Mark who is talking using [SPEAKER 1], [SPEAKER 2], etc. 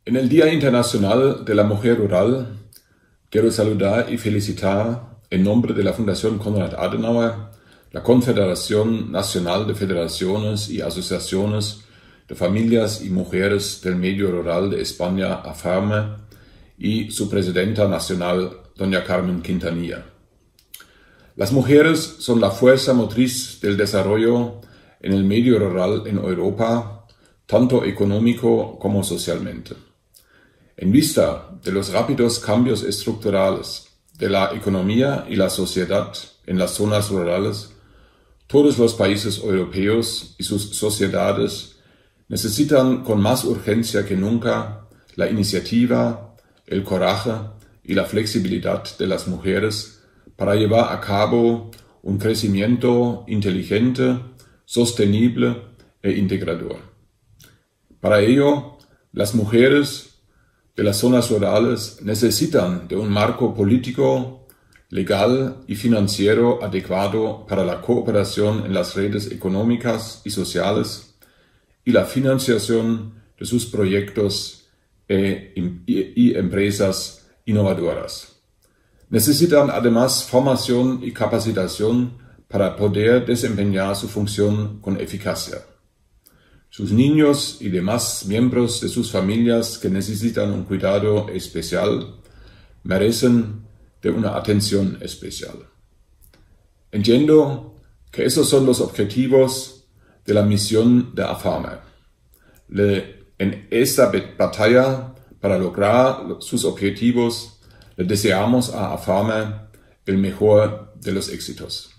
[SPEAKER 1] En el Día Internacional de la Mujer Rural, quiero saludar y felicitar en nombre de la Fundación Konrad Adenauer, la Confederación Nacional de Federaciones y Asociaciones de Familias y Mujeres del Medio Rural de España, AFARME, y su presidenta nacional, doña Carmen Quintanilla. Las mujeres son la fuerza motriz del desarrollo en el medio rural en Europa, tanto económico como socialmente. En vista de los rápidos cambios estructurales de la economía y la sociedad en las zonas rurales, todos los países europeos y sus sociedades necesitan con más urgencia que nunca la iniciativa, el coraje y la flexibilidad de las mujeres para llevar a cabo un crecimiento inteligente, sostenible e integrador. Para ello, las mujeres de las zonas rurales necesitan de un marco político, legal y financiero adecuado para la cooperación en las redes económicas y sociales y la financiación de sus proyectos y empresas innovadoras. Necesitan además formación y capacitación para poder desempeñar su función con eficacia. Sus niños y demás miembros de sus familias que necesitan un cuidado especial merecen de una atención especial. Entiendo que esos son los objetivos de la misión de AFARME. En esta batalla para lograr sus objetivos le deseamos a AFARME el mejor de los éxitos.